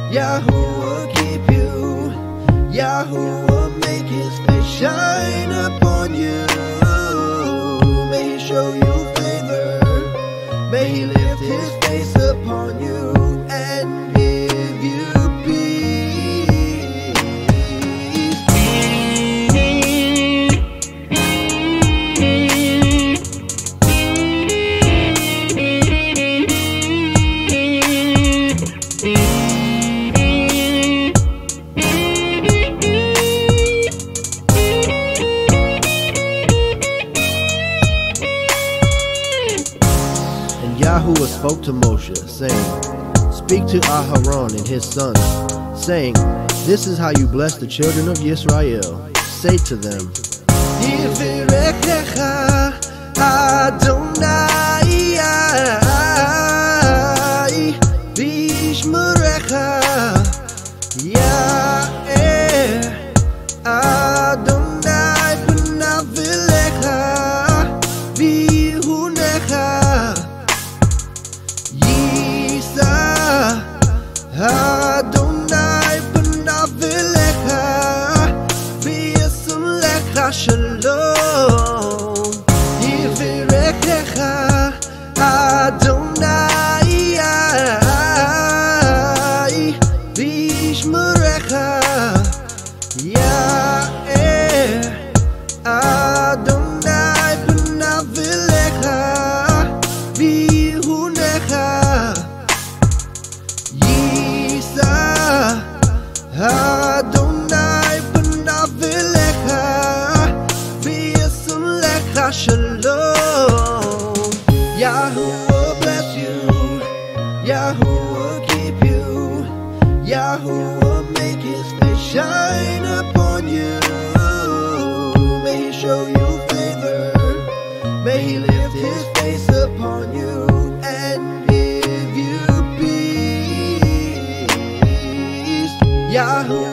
Yahuwah keep you. Yahuwah make his face shine upon you. May he show you favor. May he lift his face upon you and give you peace. Yahuwah spoke to Moshe, saying, "Speak to Aharon and his sons, saying, This is how you bless the children of Yisrael. Say to them, Yivirechecha Adonai v'yishmerecha Ya'er Adonai panav elecha v'yihunecha Adonai panav elecha v'yasim lecha shalom. Yivirechecha Adonai v'yishmerecha Ya'er Adonai panav elecha v'yihunecha Adonai panav elecha v'yasim lecha shalom. Yahuwah bless you. Yahuwah keep you. Yahuwah make his face shine upon you. May he show you favor. May he lift his face upon you and give you peace. Yahuwah